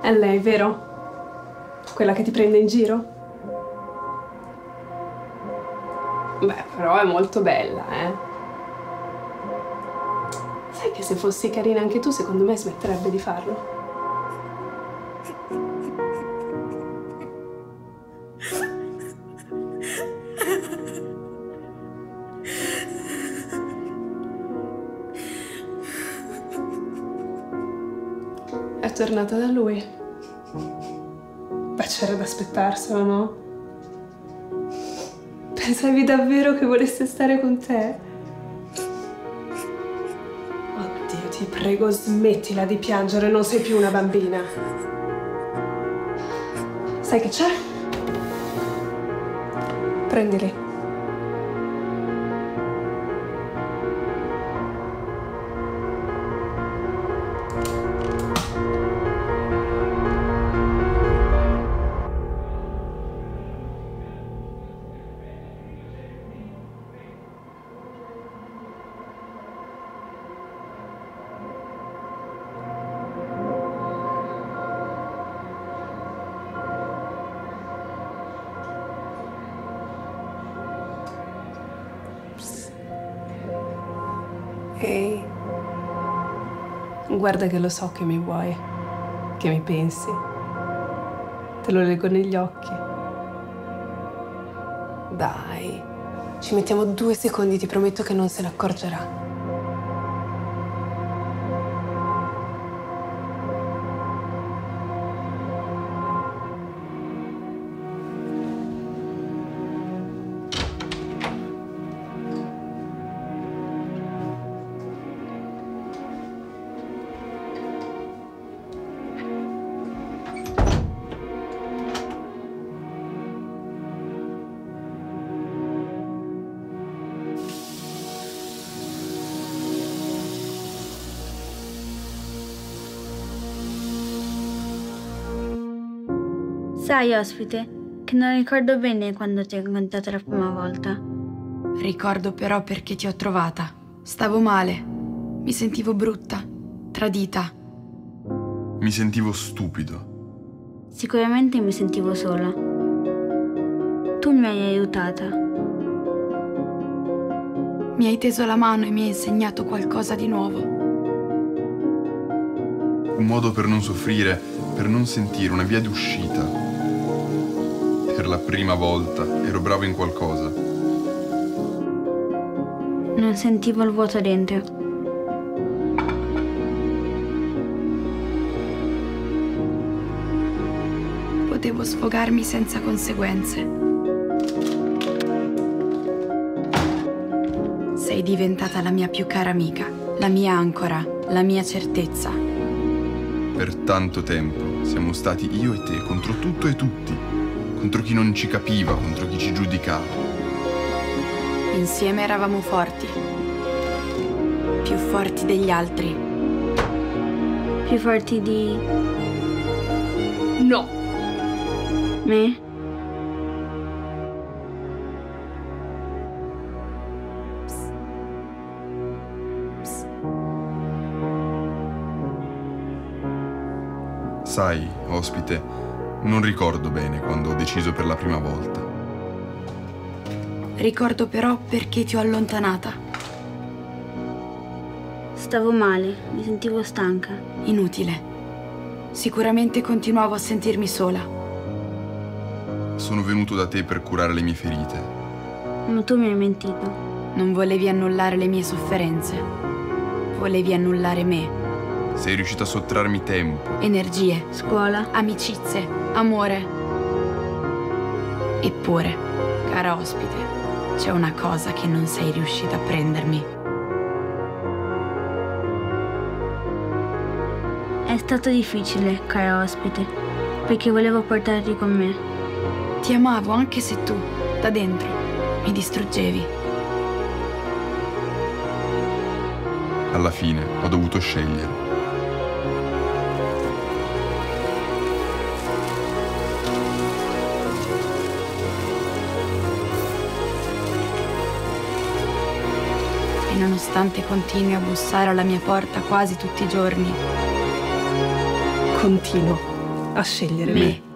È lei, vero? Quella che ti prende in giro? Beh, però è molto bella, eh? Sai che se fossi carina anche tu, secondo me smetterebbe di farlo. È tornata da lui. Beh, c'era da aspettarselo, no? Pensavi davvero che volesse stare con te? Oddio, ti prego, smettila di piangere, non sei più una bambina. Sai che c'è? Prendili. Ehi, guarda che lo so che mi vuoi, che mi pensi. Te lo leggo negli occhi. Dai, ci mettiamo 2 secondi, ti prometto che non se ne accorgerà. Sai, ospite, che non ricordo bene quando ti ho incontrato la prima volta. Ricordo però perché ti ho trovata. Stavo male. Mi sentivo brutta, tradita. Mi sentivo stupido. Sicuramente mi sentivo sola. Tu mi hai aiutata. Mi hai teso la mano e mi hai insegnato qualcosa di nuovo. Un modo per non soffrire, per non sentire, una via d'uscita. Per la prima volta ero bravo in qualcosa. Non sentivo il vuoto dentro. Potevo sfogarmi senza conseguenze. Sei diventata la mia più cara amica, la mia ancora, la mia certezza. Per tanto tempo siamo stati io e te contro tutto e tutti. Contro chi non ci capiva, contro chi ci giudicava. Insieme eravamo forti. Più forti degli altri. Più forti di... No! me? Sai, ospite, non ricordo bene quando ho deciso per la prima volta. Ricordo però perché ti ho allontanata. Stavo male, mi sentivo stanca. Inutile. Sicuramente continuavo a sentirmi sola. Sono venuto da te per curare le mie ferite. Ma tu mi hai mentito. Non volevi annullare le mie sofferenze. Volevi annullare me. Sei riuscito a sottrarmi tempo, Energie, Scuola? amicizie, amore. Eppure, cara ospite, c'è una cosa che non sei riuscita a prendermi. È stato difficile, cara ospite, perché volevo portarti con me. Ti amavo anche se tu, da dentro, mi distruggevi. alla fine ho dovuto scegliere. E nonostante continui a bussare alla mia porta quasi tutti i giorni, Continuo. a scegliere Me.